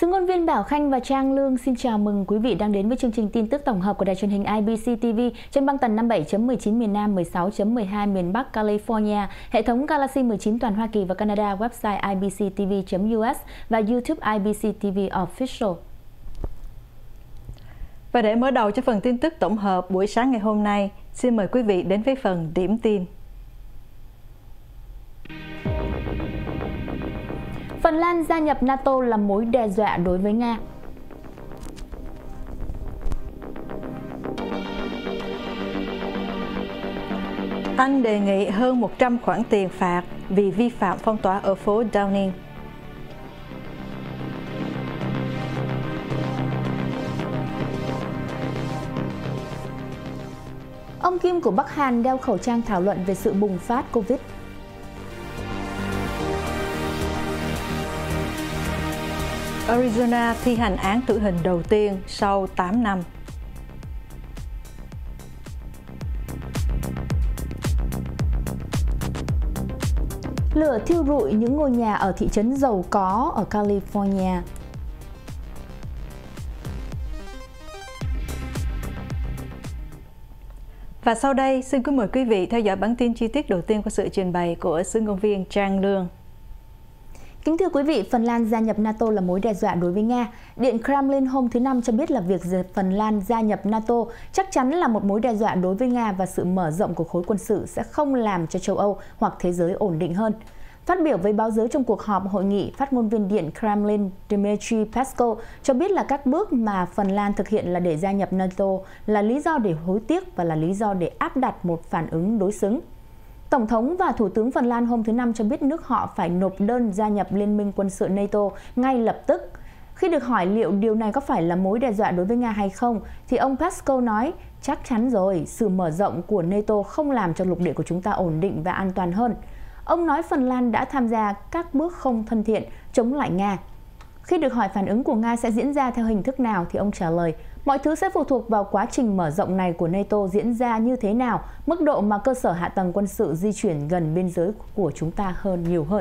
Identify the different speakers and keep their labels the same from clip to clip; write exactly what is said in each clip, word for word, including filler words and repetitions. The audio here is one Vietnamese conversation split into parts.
Speaker 1: Phát ngôn viên Bảo Khanh và Trang Lương xin chào mừng quý vị đang đến với chương trình tin tức tổng hợp của đài truyền hình I B C T V trên băng tần năm mươi bảy chấm mười chín miền Nam, mười sáu chấm mười hai miền Bắc California, hệ thống Galaxy mười chín toàn Hoa Kỳ và Canada, website i b c t v chấm u s và YouTube I B C T V Official.
Speaker 2: Và để mở đầu cho phần tin tức tổng hợp buổi sáng ngày hôm nay, xin mời quý vị đến với phần điểm tin.
Speaker 1: Phần Lan gia nhập NATO là mối đe dọa đối với Nga.
Speaker 2: Anh đề nghị hơn một trăm khoản tiền phạt vì vi phạm phong tỏa ở phố Downing.
Speaker 1: Ông Kim của Bắc Hàn đeo khẩu trang thảo luận về sự bùng phát Covid.
Speaker 2: Arizona thi hành án tử hình đầu tiên sau tám năm.
Speaker 1: Lửa thiêu rụi những ngôi nhà ở thị trấn giàu có ở California.
Speaker 2: Và sau đây, xin kính mời quý vị theo dõi bản tin chi tiết đầu tiên của sự trình bày của xứ ngôn viên Trang Lương.
Speaker 1: Kính thưa quý vị, Phần Lan gia nhập NATO là mối đe dọa đối với Nga. Điện Kremlin hôm thứ Năm cho biết là việc Phần Lan gia nhập NATO chắc chắn là một mối đe dọa đối với Nga và sự mở rộng của khối quân sự sẽ không làm cho châu Âu hoặc thế giới ổn định hơn. Phát biểu với báo giới trong cuộc họp hội nghị, phát ngôn viên Điện Kremlin Dmitry Peskov cho biết là các bước mà Phần Lan thực hiện là để gia nhập NATO là lý do để hối tiếc và là lý do để áp đặt một phản ứng đối xứng. Tổng thống và Thủ tướng Phần Lan hôm thứ Năm cho biết nước họ phải nộp đơn gia nhập Liên minh quân sự NATO ngay lập tức. Khi được hỏi liệu điều này có phải là mối đe dọa đối với Nga hay không, thì ông Peskov nói, chắc chắn rồi, sự mở rộng của NATO không làm cho lục địa của chúng ta ổn định và an toàn hơn. Ông nói Phần Lan đã tham gia các bước không thân thiện chống lại Nga. Khi được hỏi phản ứng của Nga sẽ diễn ra theo hình thức nào thì ông trả lời, mọi thứ sẽ phụ thuộc vào quá trình mở rộng này của NATO diễn ra như thế nào, mức độ mà cơ sở hạ tầng quân sự di chuyển gần biên giới của chúng ta hơn nhiều hơn.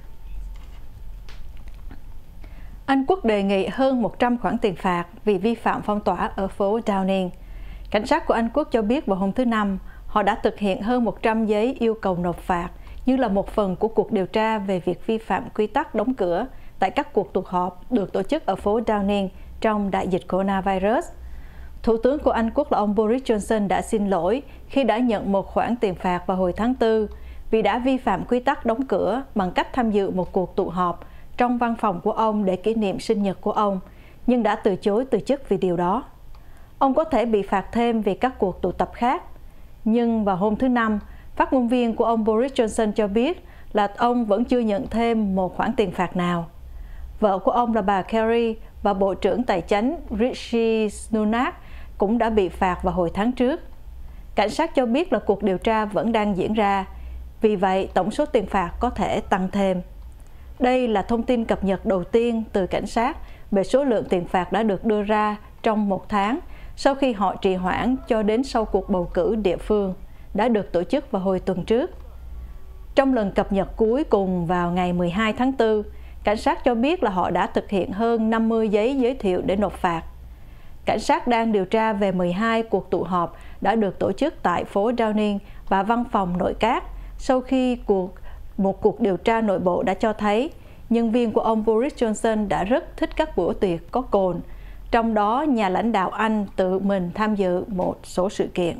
Speaker 2: Anh Quốc đề nghị hơn một trăm khoản tiền phạt vì vi phạm phong tỏa ở phố Downing. Cảnh sát của Anh Quốc cho biết vào hôm thứ Năm, họ đã thực hiện hơn một trăm giấy yêu cầu nộp phạt như là một phần của cuộc điều tra về việc vi phạm quy tắc đóng cửa tại các cuộc tụ họp được tổ chức ở phố Downing trong đại dịch coronavirus. Thủ tướng của Anh Quốc là ông Boris Johnson đã xin lỗi khi đã nhận một khoản tiền phạt vào hồi tháng tư vì đã vi phạm quy tắc đóng cửa bằng cách tham dự một cuộc tụ họp trong văn phòng của ông để kỷ niệm sinh nhật của ông, nhưng đã từ chối từ chức vì điều đó. Ông có thể bị phạt thêm vì các cuộc tụ tập khác. Nhưng vào hôm thứ Năm, phát ngôn viên của ông Boris Johnson cho biết là ông vẫn chưa nhận thêm một khoản tiền phạt nào. Vợ của ông là bà Kerry và Bộ trưởng Tài chánh Rishi Sunak cũng đã bị phạt vào hồi tháng trước. Cảnh sát cho biết là cuộc điều tra vẫn đang diễn ra, vì vậy tổng số tiền phạt có thể tăng thêm. Đây là thông tin cập nhật đầu tiên từ cảnh sát về số lượng tiền phạt đã được đưa ra trong một tháng sau khi họ trì hoãn cho đến sau cuộc bầu cử địa phương đã được tổ chức vào hồi tuần trước. Trong lần cập nhật cuối cùng vào ngày mười hai tháng tư, cảnh sát cho biết là họ đã thực hiện hơn năm mươi giấy giới thiệu để nộp phạt. Cảnh sát đang điều tra về mười hai cuộc tụ họp đã được tổ chức tại phố Downing và văn phòng nội các sau khi cuộc, một cuộc điều tra nội bộ đã cho thấy nhân viên của ông Boris Johnson đã rất thích các bữa tiệc có cồn, trong đó nhà lãnh đạo Anh tự mình tham dự một số sự kiện.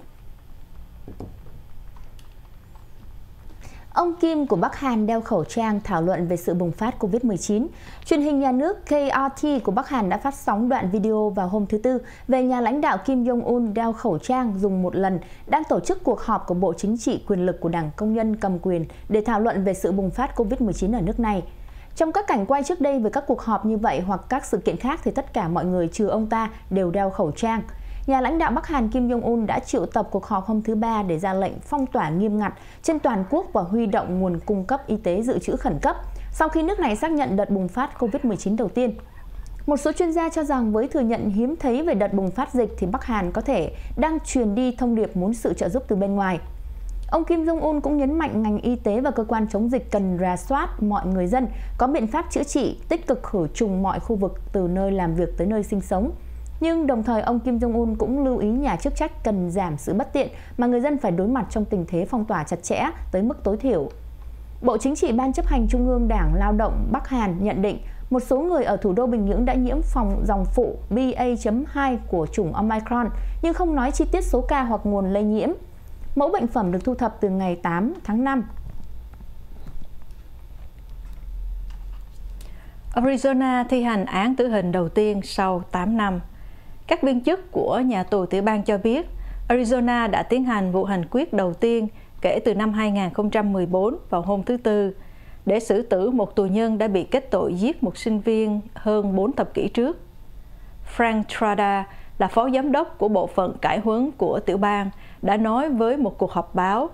Speaker 1: Ông Kim của Bắc Hàn đeo khẩu trang thảo luận về sự bùng phát Covid mười chín. Truyền hình nhà nước K R T của Bắc Hàn đã phát sóng đoạn video vào hôm thứ Tư về nhà lãnh đạo Kim Jong-un đeo khẩu trang dùng một lần đang tổ chức cuộc họp của Bộ Chính trị quyền lực của Đảng Công nhân cầm quyền để thảo luận về sự bùng phát Covid mười chín ở nước này. Trong các cảnh quay trước đây về các cuộc họp như vậy hoặc các sự kiện khác thì tất cả mọi người trừ ông ta đều đeo khẩu trang. Nhà lãnh đạo Bắc Hàn Kim Jong-un đã triệu tập cuộc họp hôm thứ Ba để ra lệnh phong tỏa nghiêm ngặt trên toàn quốc và huy động nguồn cung cấp y tế dự trữ khẩn cấp sau khi nước này xác nhận đợt bùng phát Covid mười chín đầu tiên. Một số chuyên gia cho rằng với thừa nhận hiếm thấy về đợt bùng phát dịch thì Bắc Hàn có thể đang truyền đi thông điệp muốn sự trợ giúp từ bên ngoài. Ông Kim Jong-un cũng nhấn mạnh ngành y tế và cơ quan chống dịch cần rà soát mọi người dân, có biện pháp chữa trị, tích cực khử trùng mọi khu vực từ nơi làm việc tới nơi sinh sống. Nhưng đồng thời ông Kim Jong-un cũng lưu ý nhà chức trách cần giảm sự bất tiện mà người dân phải đối mặt trong tình thế phong tỏa chặt chẽ tới mức tối thiểu. Bộ Chính trị Ban chấp hành Trung ương Đảng Lao động Bắc Hàn nhận định một số người ở thủ đô Bình Nhưỡng đã nhiễm phòng dòng phụ B A chấm hai của chủng Omicron, nhưng không nói chi tiết số ca hoặc nguồn lây nhiễm. Mẫu bệnh phẩm được thu thập từ ngày tám tháng năm.
Speaker 2: Arizona thi hành án tử hình đầu tiên sau tám năm. Các viên chức của nhà tù tiểu bang cho biết, Arizona đã tiến hành vụ hành quyết đầu tiên kể từ năm hai nghìn không trăm mười bốn vào hôm thứ Tư, để xử tử một tù nhân đã bị kết tội giết một sinh viên hơn bốn thập kỷ trước. Frank Trada là phó giám đốc của bộ phận cải huấn của tiểu bang, đã nói với một cuộc họp báo,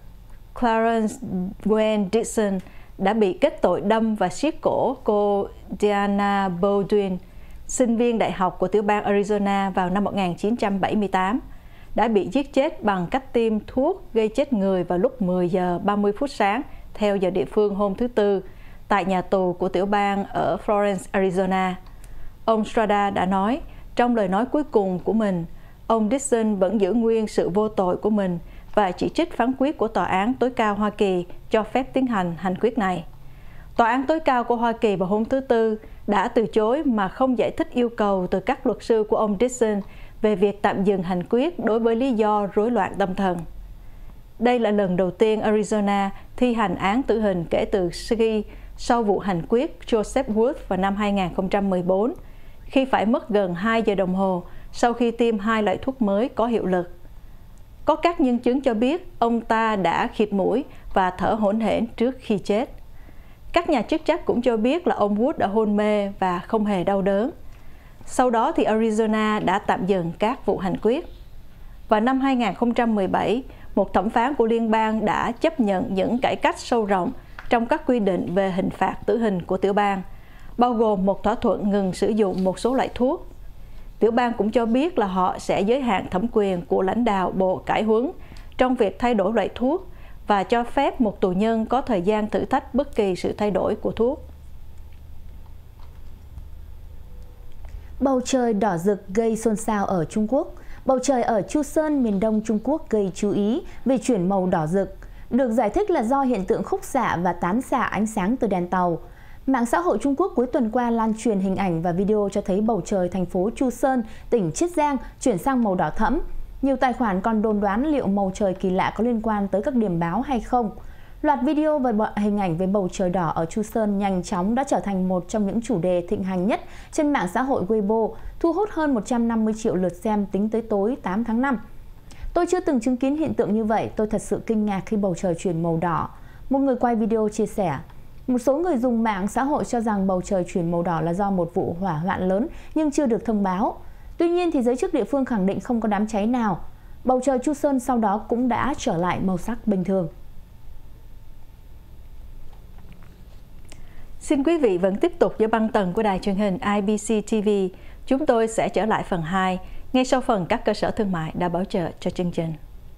Speaker 2: Clarence Gwen Dixon đã bị kết tội đâm và siết cổ cô Diana Baldwin, sinh viên đại học của tiểu bang Arizona vào năm một nghìn chín trăm bảy mươi tám, đã bị giết chết bằng cách tiêm thuốc gây chết người vào lúc mười giờ ba mươi phút sáng theo giờ địa phương hôm thứ Tư tại nhà tù của tiểu bang ở Florence, Arizona. Ông Strada đã nói trong lời nói cuối cùng của mình, ông Dixon vẫn giữ nguyên sự vô tội của mình và chỉ trích phán quyết của Tòa án tối cao Hoa Kỳ cho phép tiến hành hành quyết này. Tòa án tối cao của Hoa Kỳ vào hôm thứ Tư đã từ chối mà không giải thích yêu cầu từ các luật sư của ông Dixon về việc tạm dừng hành quyết đối với lý do rối loạn tâm thần. Đây là lần đầu tiên Arizona thi hành án tử hình kể từ khi sau vụ hành quyết Joseph Wood vào năm hai nghìn không trăm mười bốn, khi phải mất gần hai giờ đồng hồ sau khi tiêm hai loại thuốc mới có hiệu lực. Có các nhân chứng cho biết ông ta đã khịt mũi và thở hổn hển trước khi chết. Các nhà chức trách cũng cho biết là ông Wood đã hôn mê và không hề đau đớn. Sau đó thì Arizona đã tạm dừng các vụ hành quyết. Vào năm hai nghìn không trăm mười bảy, một thẩm phán của liên bang đã chấp nhận những cải cách sâu rộng trong các quy định về hình phạt tử hình của tiểu bang, bao gồm một thỏa thuận ngừng sử dụng một số loại thuốc. Tiểu bang cũng cho biết là họ sẽ giới hạn thẩm quyền của lãnh đạo Bộ Cải huấn trong việc thay đổi loại thuốc và cho phép một tù nhân có thời gian thử thách bất kỳ sự thay đổi của thuốc.
Speaker 1: Bầu trời đỏ rực gây xôn xao ở Trung Quốc. Bầu trời ở Chu Sơn, miền đông Trung Quốc gây chú ý vì chuyển màu đỏ rực. Được giải thích là do hiện tượng khúc xạ và tán xạ ánh sáng từ đèn tàu. Mạng xã hội Trung Quốc cuối tuần qua lan truyền hình ảnh và video cho thấy bầu trời thành phố Chu Sơn, tỉnh Chiết Giang chuyển sang màu đỏ thẫm. Nhiều tài khoản còn đồn đoán liệu màu trời kỳ lạ có liên quan tới các điểm báo hay không. Loạt video và hình ảnh về bầu trời đỏ ở Chu Sơn nhanh chóng đã trở thành một trong những chủ đề thịnh hành nhất trên mạng xã hội Weibo, thu hút hơn một trăm năm mươi triệu lượt xem tính tới tối tám tháng năm. Tôi chưa từng chứng kiến hiện tượng như vậy, tôi thật sự kinh ngạc khi bầu trời chuyển màu đỏ. Một người quay video chia sẻ. Một số người dùng mạng xã hội cho rằng bầu trời chuyển màu đỏ là do một vụ hỏa hoạn lớn nhưng chưa được thông báo. Tuy nhiên thì giới chức địa phương khẳng định không có đám cháy nào. Bầu trời Chu Sơn sau đó cũng đã trở lại màu sắc bình thường.
Speaker 2: Xin quý vị vẫn tiếp tục với băng tần của đài truyền hình I B C T V. Chúng tôi sẽ trở lại phần hai, ngay sau phần các cơ sở thương mại đã bảo trợ cho chương trình.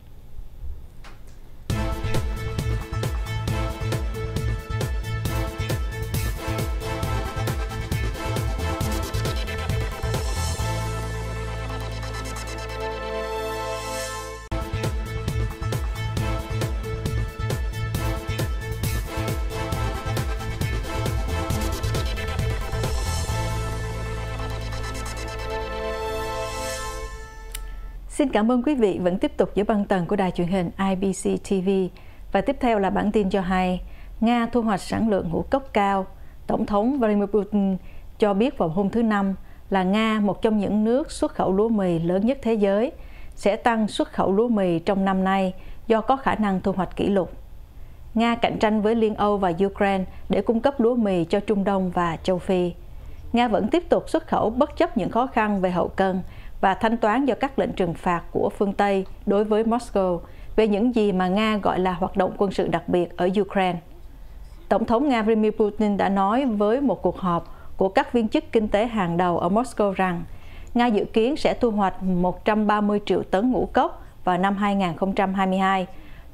Speaker 2: Xin cảm ơn quý vị vẫn tiếp tục giữ băng tần của đài truyền hình I B C T V. Và tiếp theo là bản tin cho hay, Nga thu hoạch sản lượng ngũ cốc cao. Tổng thống Vladimir Putin cho biết vào hôm thứ Năm là Nga, một trong những nước xuất khẩu lúa mì lớn nhất thế giới, sẽ tăng xuất khẩu lúa mì trong năm nay do có khả năng thu hoạch kỷ lục. Nga cạnh tranh với Liên Âu và Ukraine để cung cấp lúa mì cho Trung Đông và châu Phi. Nga vẫn tiếp tục xuất khẩu bất chấp những khó khăn về hậu cân và thanh toán do các lệnh trừng phạt của phương Tây đối với Moscow về những gì mà Nga gọi là hoạt động quân sự đặc biệt ở Ukraine. Tổng thống Nga Vladimir Putin đã nói với một cuộc họp của các viên chức kinh tế hàng đầu ở Moscow rằng Nga dự kiến sẽ thu hoạch một trăm ba mươi triệu tấn ngũ cốc vào năm hai nghìn không trăm hai mươi hai,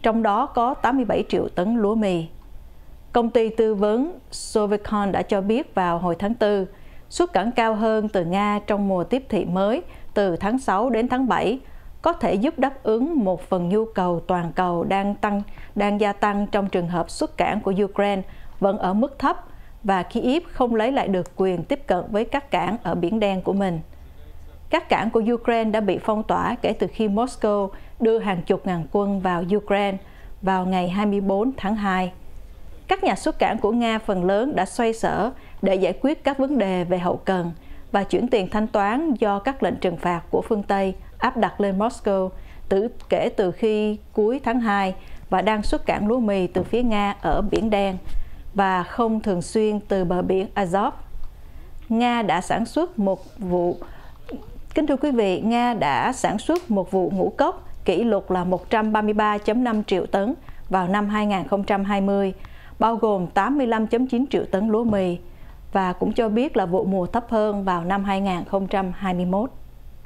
Speaker 2: trong đó có tám mươi bảy triệu tấn lúa mì. Công ty tư vấn Sovecon đã cho biết vào hồi tháng tư, xuất cảng cao hơn từ Nga trong mùa tiếp thị mới từ tháng sáu đến tháng bảy có thể giúp đáp ứng một phần nhu cầu toàn cầu đang tăng đang gia tăng trong trường hợp xuất cảng của Ukraine vẫn ở mức thấp và Kyiv không lấy lại được quyền tiếp cận với các cảng ở Biển Đen của mình. Các cảng của Ukraine đã bị phong tỏa kể từ khi Moscow đưa hàng chục ngàn quân vào Ukraine vào ngày hai mươi tư tháng hai. Các nhà xuất cảng của Nga phần lớn đã xoay sở để giải quyết các vấn đề về hậu cần và chuyển tiền thanh toán do các lệnh trừng phạt của phương Tây áp đặt lên Moscow từ kể từ khi cuối tháng hai và đang xuất cảng lúa mì từ phía Nga ở Biển Đen và không thường xuyên từ bờ biển Azov. Nga đã sản xuất một vụ Kính thưa quý vị, Nga đã sản xuất một vụ ngũ cốc kỷ lục là một trăm ba mươi ba phẩy năm triệu tấn vào năm hai nghìn không trăm hai mươi, bao gồm tám mươi lăm phẩy chín triệu tấn lúa mì, và cũng cho biết là vụ mùa thấp hơn vào năm hai nghìn không trăm hai mươi mốt.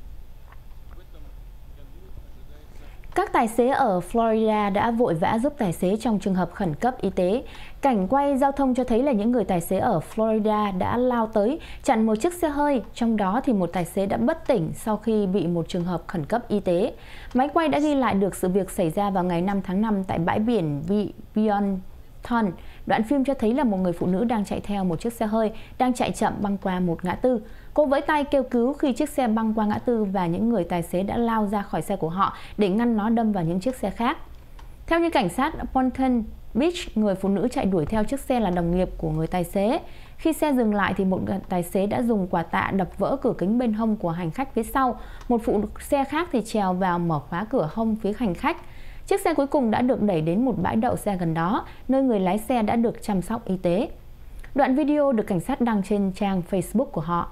Speaker 1: Các tài xế ở Florida đã vội vã giúp tài xế trong trường hợp khẩn cấp y tế. Cảnh quay giao thông cho thấy là những người tài xế ở Florida đã lao tới chặn một chiếc xe hơi, trong đó thì một tài xế đã bất tỉnh sau khi bị một trường hợp khẩn cấp y tế. Máy quay đã ghi lại được sự việc xảy ra vào ngày năm tháng năm tại bãi biển Bionton. Đoạn phim cho thấy là một người phụ nữ đang chạy theo một chiếc xe hơi đang chạy chậm băng qua một ngã tư. Cô vẫy tay kêu cứu khi chiếc xe băng qua ngã tư và những người tài xế đã lao ra khỏi xe của họ để ngăn nó đâm vào những chiếc xe khác. Theo như cảnh sát Ponton Beach, người phụ nữ chạy đuổi theo chiếc xe là đồng nghiệp của người tài xế. Khi xe dừng lại thì một tài xế đã dùng quả tạ đập vỡ cửa kính bên hông của hành khách phía sau. Một phụ xe khác thì trèo vào mở khóa cửa hông phía hành khách. Chiếc xe cuối cùng đã được đẩy đến một bãi đậu xe gần đó, nơi người lái xe đã được chăm sóc y tế. Đoạn video được cảnh sát đăng trên trang Facebook của họ.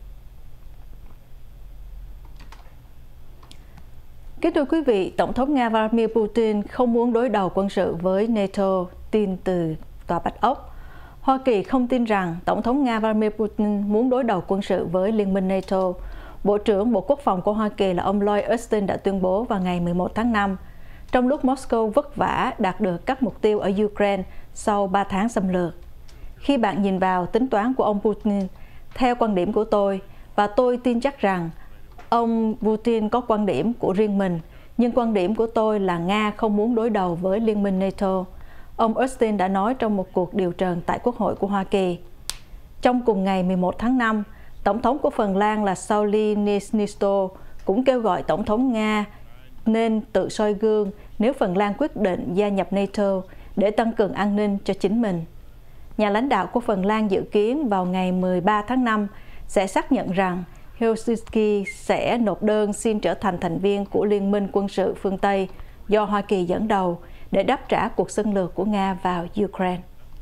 Speaker 2: Kính thưa quý vị, Tổng thống Nga Vladimir Putin không muốn đối đầu quân sự với NATO, tin từ Tòa Bạch Ốc. Hoa Kỳ không tin rằng Tổng thống Nga Vladimir Putin muốn đối đầu quân sự với Liên minh NATO. Bộ trưởng Bộ Quốc phòng của Hoa Kỳ là ông Lloyd Austin đã tuyên bố vào ngày mười một tháng năm, trong lúc Moscow vất vả đạt được các mục tiêu ở Ukraine sau ba tháng xâm lược. Khi bạn nhìn vào tính toán của ông Putin, theo quan điểm của tôi, và tôi tin chắc rằng ông Putin có quan điểm của riêng mình, nhưng quan điểm của tôi là Nga không muốn đối đầu với Liên minh NATO. Ông Austin đã nói trong một cuộc điều trần tại Quốc hội của Hoa Kỳ. Trong cùng ngày mười một tháng năm, Tổng thống của Phần Lan là Sauli Niinisto cũng kêu gọi Tổng thống Nga nên tự soi gương nếu Phần Lan quyết định gia nhập NATO để tăng cường an ninh cho chính mình. Nhà lãnh đạo của Phần Lan dự kiến vào ngày mười ba tháng năm sẽ xác nhận rằng Helsinki sẽ nộp đơn xin trở thành thành viên của Liên minh quân sự phương Tây do Hoa Kỳ dẫn đầu để đáp trả cuộc xâm lược của Nga vào Ukraine.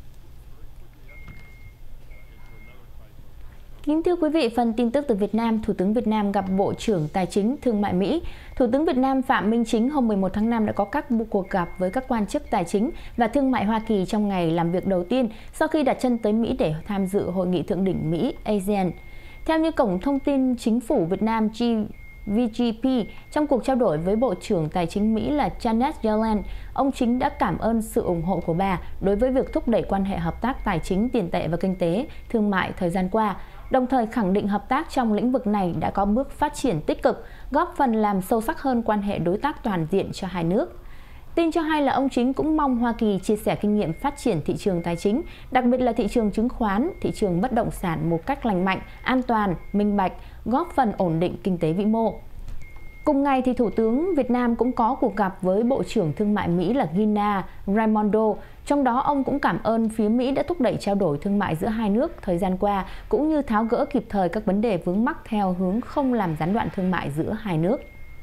Speaker 1: Kính thưa quý vị, phần tin tức từ Việt Nam, Thủ tướng Việt Nam gặp Bộ trưởng Tài chính Thương mại Mỹ. Thủ tướng Việt Nam Phạm Minh Chính hôm mười một tháng năm đã có các cuộc gặp với các quan chức tài chính và thương mại Hoa Kỳ trong ngày làm việc đầu tiên sau khi đặt chân tới Mỹ để tham dự hội nghị thượng đỉnh Mỹ-a sê an. Theo như Cổng Thông tin Chính phủ Việt Nam vê giê pê, trong cuộc trao đổi với Bộ trưởng Tài chính Mỹ là Janet Yellen, ông Chính đã cảm ơn sự ủng hộ của bà đối với việc thúc đẩy quan hệ hợp tác tài chính, tiền tệ và kinh tế, thương mại thời gian qua, đồng thời khẳng định hợp tác trong lĩnh vực này đã có bước phát triển tích cực, góp phần làm sâu sắc hơn quan hệ đối tác toàn diện cho hai nước. Tin cho hay là ông Chính cũng mong Hoa Kỳ chia sẻ kinh nghiệm phát triển thị trường tài chính, đặc biệt là thị trường chứng khoán, thị trường bất động sản một cách lành mạnh, an toàn, minh bạch, góp phần ổn định kinh tế vĩ mô. Cùng ngày, thì Thủ tướng Việt Nam cũng có cuộc gặp với Bộ trưởng Thương mại Mỹ là Gina Raimondo. Trong đó, ông cũng cảm ơn phía Mỹ đã thúc đẩy trao đổi thương mại giữa hai nước thời gian qua, cũng như tháo gỡ kịp thời các vấn đề vướng mắc theo hướng không làm gián đoạn thương mại giữa hai nước.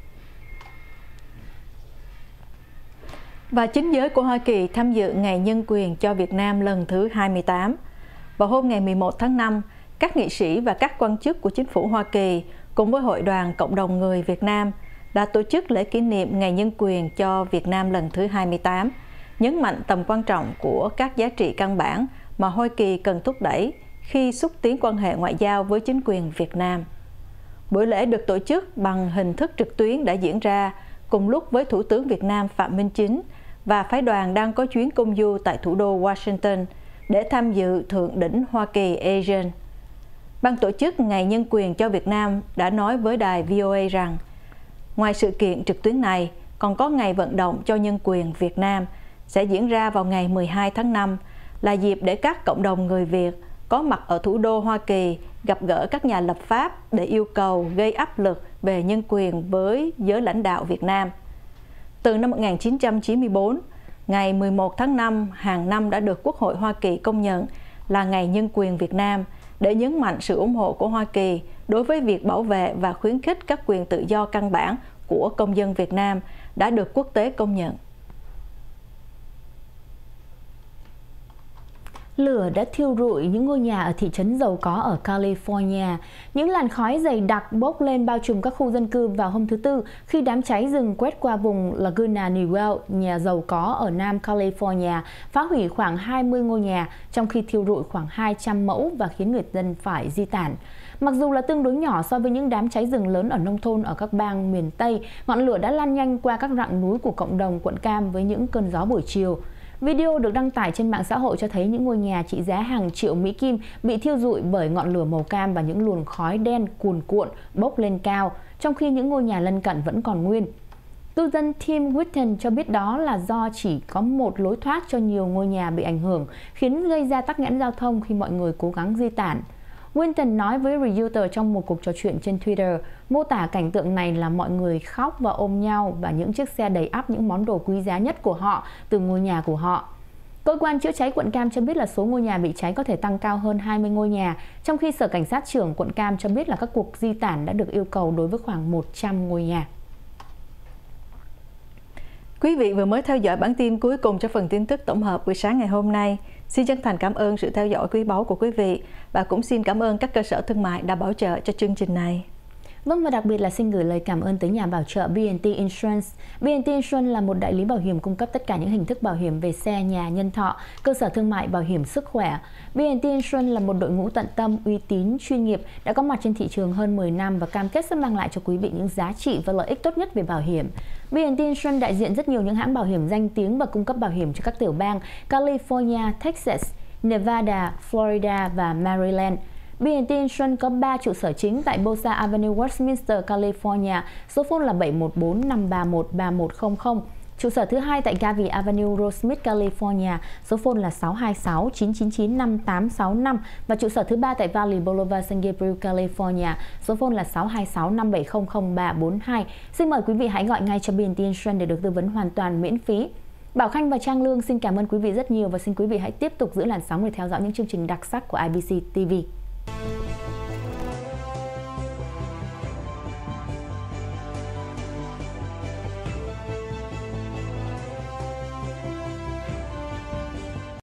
Speaker 2: Và chính giới của Hoa Kỳ tham dự Ngày Nhân quyền cho Việt Nam lần thứ hai mươi tám. Vào hôm ngày mười một tháng năm, các nghị sĩ và các quan chức của chính phủ Hoa Kỳ cùng với Hội đoàn Cộng đồng Người Việt Nam đã tổ chức lễ kỷ niệm Ngày Nhân quyền cho Việt Nam lần thứ hai mươi tám, nhấn mạnh tầm quan trọng của các giá trị căn bản mà Hoa Kỳ cần thúc đẩy khi xúc tiến quan hệ ngoại giao với chính quyền Việt Nam. Buổi lễ được tổ chức bằng hình thức trực tuyến đã diễn ra cùng lúc với Thủ tướng Việt Nam Phạm Minh Chính và phái đoàn đang có chuyến công du tại thủ đô Washington để tham dự Thượng đỉnh Hoa Kỳ-ASEAN. Ban tổ chức Ngày Nhân quyền cho Việt Nam đã nói với đài vê o a rằng, ngoài sự kiện trực tuyến này, còn có Ngày vận động cho nhân quyền Việt Nam sẽ diễn ra vào ngày mười hai tháng năm, là dịp để các cộng đồng người Việt có mặt ở thủ đô Hoa Kỳ gặp gỡ các nhà lập pháp để yêu cầu gây áp lực về nhân quyền với giới lãnh đạo Việt Nam. Từ năm một nghìn chín trăm chín mươi tư, ngày mười một tháng năm hàng năm đã được Quốc hội Hoa Kỳ công nhận là Ngày Nhân quyền Việt Nam để nhấn mạnh sự ủng hộ của Hoa Kỳ đối với việc bảo vệ và khuyến khích các quyền tự do căn bản của công dân Việt Nam đã được quốc tế công nhận.
Speaker 1: Lửa đã thiêu rụi những ngôi nhà ở thị trấn giàu có ở California. Những làn khói dày đặc bốc lên bao trùm các khu dân cư vào hôm thứ Tư khi đám cháy rừng quét qua vùng Laguna Niguel, nhà giàu có ở Nam California, phá hủy khoảng hai mươi ngôi nhà, trong khi thiêu rụi khoảng hai trăm mẫu và khiến người dân phải di tản. Mặc dù là tương đối nhỏ so với những đám cháy rừng lớn ở nông thôn ở các bang miền Tây, ngọn lửa đã lan nhanh qua các rặng núi của cộng đồng quận Cam với những cơn gió buổi chiều. Video được đăng tải trên mạng xã hội cho thấy những ngôi nhà trị giá hàng triệu Mỹ Kim bị thiêu rụi bởi ngọn lửa màu cam và những luồng khói đen cuồn cuộn bốc lên cao, trong khi những ngôi nhà lân cận vẫn còn nguyên. Cư dân Tim Whitten cho biết đó là do chỉ có một lối thoát cho nhiều ngôi nhà bị ảnh hưởng, khiến gây ra tắc nghẽn giao thông khi mọi người cố gắng di tản. Winton nói với Reuters trong một cuộc trò chuyện trên Twitter, mô tả cảnh tượng này là mọi người khóc và ôm nhau và những chiếc xe đầy ắp những món đồ quý giá nhất của họ từ ngôi nhà của họ. Cơ quan chữa cháy quận Cam cho biết là số ngôi nhà bị cháy có thể tăng cao hơn hai mươi ngôi nhà, trong khi Sở Cảnh sát trưởng quận Cam cho biết là các cuộc di tản đã được yêu cầu đối với khoảng một trăm ngôi nhà.
Speaker 2: Quý vị vừa mới theo dõi bản tin cuối cùng cho phần tin tức tổng hợp buổi sáng ngày hôm nay. Xin chân thành cảm ơn sự theo dõi quý báu của quý vị và cũng xin cảm ơn các cơ sở thương mại đã bảo trợ cho chương trình này.
Speaker 1: Vâng, và đặc biệt là xin gửi lời cảm ơn tới nhà bảo trợ bê and tê Insurance. bê and tê Insurance là một đại lý bảo hiểm cung cấp tất cả những hình thức bảo hiểm về xe, nhà, nhân thọ, cơ sở thương mại, bảo hiểm sức khỏe. bê and tê Insurance là một đội ngũ tận tâm, uy tín, chuyên nghiệp đã có mặt trên thị trường hơn mười năm và cam kết sẽ mang lại cho quý vị những giá trị và lợi ích tốt nhất về bảo hiểm. bê and tê Insurance đại diện rất nhiều những hãng bảo hiểm danh tiếng và cung cấp bảo hiểm cho các tiểu bang California, Texas, Nevada, Florida và Maryland. bê and tê Insurance có ba trụ sở chính tại Bosa Avenue, Westminster, California, số phone là bảy một bốn năm ba một ba một không không. Trụ sở thứ hai tại Garvey Avenue, Rosemead, California, số phone là sáu hai sáu chín chín chín năm tám sáu năm. Và trụ sở thứ ba tại Valley Boulevard, San Gabriel, California, số phone là sáu hai sáu năm bảy không không ba bốn hai. Xin mời quý vị hãy gọi ngay cho bê and tê Insurance để được tư vấn hoàn toàn miễn phí. Bảo Khanh và Trang Lương xin cảm ơn quý vị rất nhiều và xin quý vị hãy tiếp tục giữ làn sóng để theo dõi những chương trình đặc sắc của i bê xê ti vi.